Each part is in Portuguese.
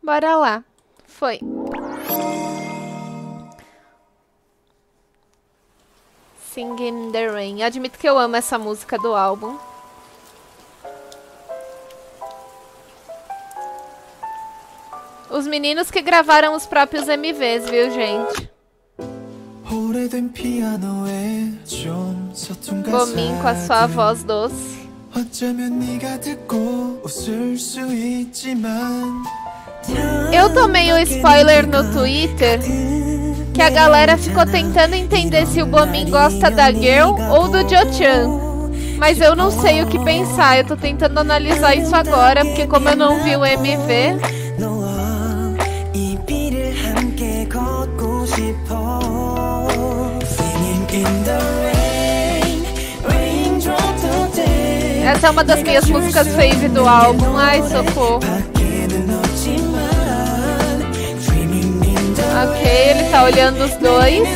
Bora lá. Foi. Singing in the Rain. Admito que eu amo essa música do álbum. Os meninos que gravaram os próprios MVs, viu, gente? Bomin com a sua voz doce. Eu tomei o spoiler no Twitter que a galera ficou tentando entender se o Bomin gosta da Girl ou do Jo-chan. Mas eu não sei o que pensar, eu tô tentando analisar isso agora, porque como eu não vi o MV... Essa é uma das minhas músicas fave do álbum. Ai, socorro. Ok, ele tá olhando os dois.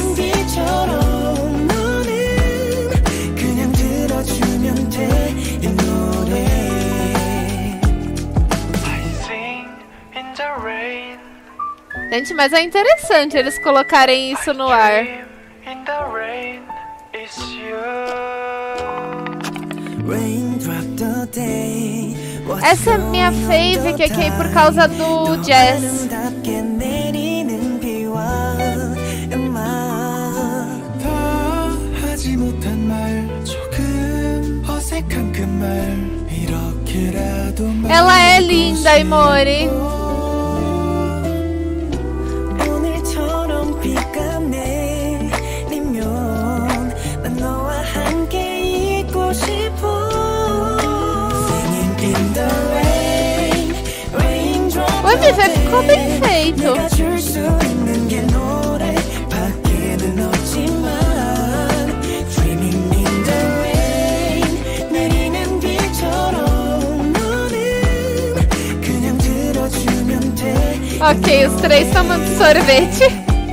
Gente, mas é interessante eles colocarem isso no ar. Essa é minha fave, que é por causa do jazz. Ela é linda, Imori. O MV ficou bem feito. Ok, os três tomando sorvete.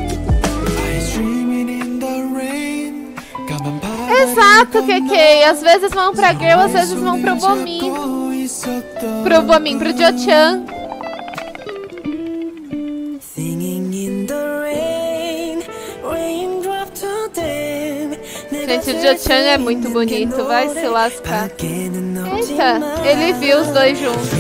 Exato, KK. Às vezes vão pra Girl, às vezes vão pro Bomin. Pro Jo-chan. Gente, o Jo-chan é muito bonito, vai se lascar. Eita, ele viu os dois juntos.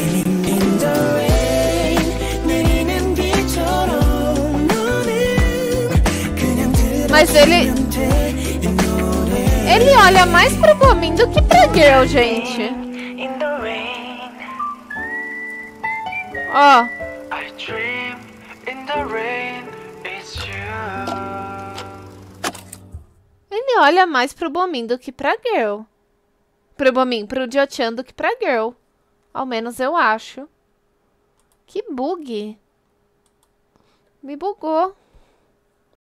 Mas ele olha mais pro Bomin do que pra Girl, gente. Ó. Ele olha mais pro Bomin do que pra Girl. Pro Bomin, pro Jo-chan do que pra Girl. Ao menos eu acho. Que bug. Me bugou.